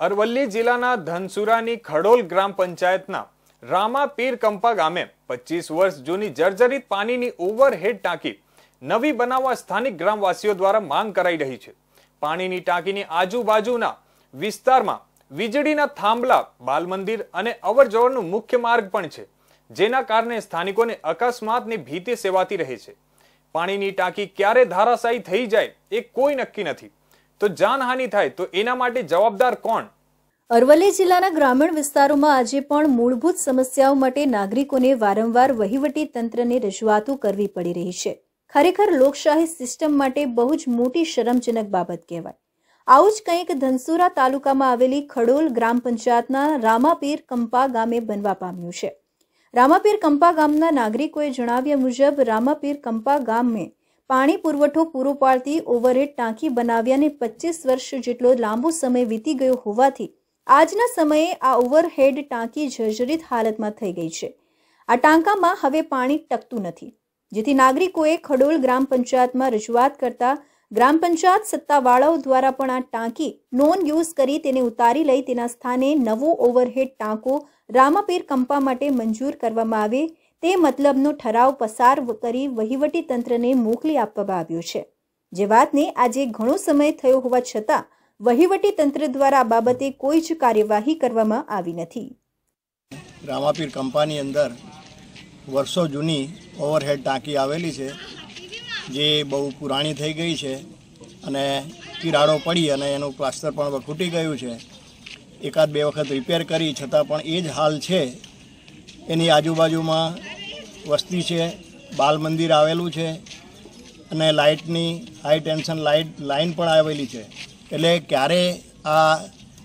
અરવલ્લી જિલ્લાના ધનસુરાની ખડોલ ગ્રામ પંચાયતના રામાપીર કંપા ગામે 25 વર્ષ જૂની જર્જરિત પાણીની ઓવરહેડ ટાંકી નવી બનાવવા સ્થાનિક ગ્રામવાસીઓ દ્વારા માંગ કરાઈ રહી છે। પાણીની ટાંકીની આજુબાજુના વિસ્તારમાં વીજળીના થાંભલા, બાલ મંદિર અને અવરજવરનો મુખ્ય માર્ગ પણ છે, જેના કારણે સ્થાનિકોને અકસ્માતની ભીતિ સેવાતી રહે છે। પાણીની ટાંકી ક્યારે ધારાશાયી થઈ જાય એ કોઈ નક્કી નથી, તો જાનહાનિ થાય તો એના માટે જવાબદાર કોણ? અરવલ્લી જિલ્લાના ગ્રામીણ વિસ્તારોમાં આજે પણ મૂળભૂત સમસ્યાઓ માટે નાગરિકોને વારંવાર વહીવટી તંત્રને રજૂઆતો કરવી પડી રહી છે। ખરેખર લોકશાહી સિસ્ટમ માટે બહુ જ મોટી શરમજનક બાબત કહેવાય। આવું જ કંઈક ધનસુરા તાલુકામાં આવેલી ખડોલ ગ્રામ પંચાયતના રામાપીર કંપા ગામે બનવા પામ્યું છે। રામાપીર કંપા ગામના નાગરિકોએ જણાવ્યા મુજબ રામાપીર કંપા ગામે પાણી પુરવઠો પૂરો પાડતી ઓવરહેડ ટાંકી બનાવ્યાને 25 વર્ષ જેટલો લાંબો સમય વીતી ગયો હોવાથી આજના સમયે આ ઓવરહેડ ટાંકી જર્જરિત હાલતમાં થઈ ગઈ છે। આ ટાંકામાં હવે પાણી ટકતું નથી, જેથી નાગરિકોએ ખડોલ ગ્રામ પંચાયતમાં રજૂઆત કરતા ગ્રામ પંચાયત સત્તાવાળાઓ દ્વારા પણ આ ટાંકી નોન યુઝ કરી તેને ઉતારી લઈ તેના સ્થાને નવો ઓવરહેડ ટાંકો રામાપીર કંપા માટે મંજૂર કરવામાં આવે તે મતલબનો ઠરાવ પસાર કરી વહીવટી તંત્રને મોકલી આપવામાં આવ્યો છે, જે વાતને આજે ઘણો સમય થયો હોવા છતાં વહીવટી તંત્ર દ્વારા આ બાબતે કોઈ જ કાર્યવાહી કરવામાં આવી નથી। રામાપીર કંપાની અંદર વર્ષો જૂની ઓવરહેડ ટાંકી આવેલી છે, જે બહુ પુરાણી થઈ ગઈ છે અને તિરાડો પડી અને એનું પ્લાસ્ટર પણ ખૂટી ગયું છે। એકાદ બે વખત રિપેર કરી છતાં પણ એ જ હાલ છે। એની આજુબાજુમાં વસ્તી છે, બાલ મંદિર આવેલું છે અને લાઇટની હાઈ ટેન્શન લાઇન પણ આવેલી છે, એટલે ક્યારે આ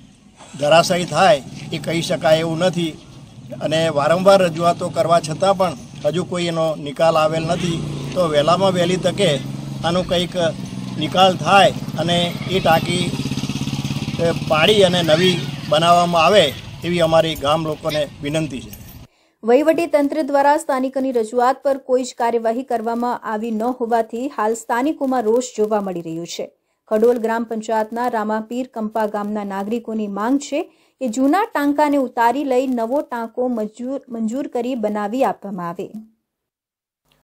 ધરાશાયી થાય એ કહી શકાય એવું નથી અને વારંવાર રજૂઆતો કરવા છતાં પણ હજુ કોઈ એનો નિકાલ આવેલ નથી। તો વહેલામાં વહેલી તકે આનું કંઈક નિકાલ થાય અને એ ટાંકી પાડી અને નવી બનાવવામાં આવે એવી અમારી ગામ લોકોને વિનંતી છે। વહીવટી તંત્ર દ્વારા સ્થાનિકોની રજૂઆત પર કોઈ જ કાર્યવાહી કરવામાં આવી ન હોવાથી હાલ સ્થાનિકોમાં રોષ જોવા મળી રહ્યો છે। ખડોલ ગ્રામ પંચાયતના રામાપીર કંપા ગામના નાગરિકોની માંગ છે કે જૂના ટાંકાને ઉતારી લઈ નવો ટાંકો મંજૂર કરી બનાવી આપવામાં આવે।